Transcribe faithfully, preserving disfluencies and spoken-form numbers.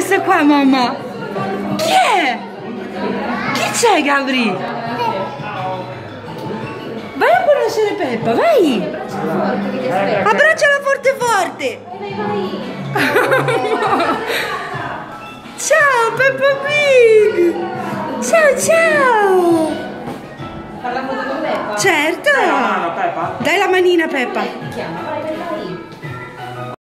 questo qua, mamma? Chi è? Chi c'è, Gabri? Vai a conoscere Peppa, vai! Abbracciala forte forte! Ciao Peppa Pig! Ciao ciao! Far la foto con Peppa? Certo! Dai la mano, Peppa! Dai la manina, Peppa! Chiama, vai.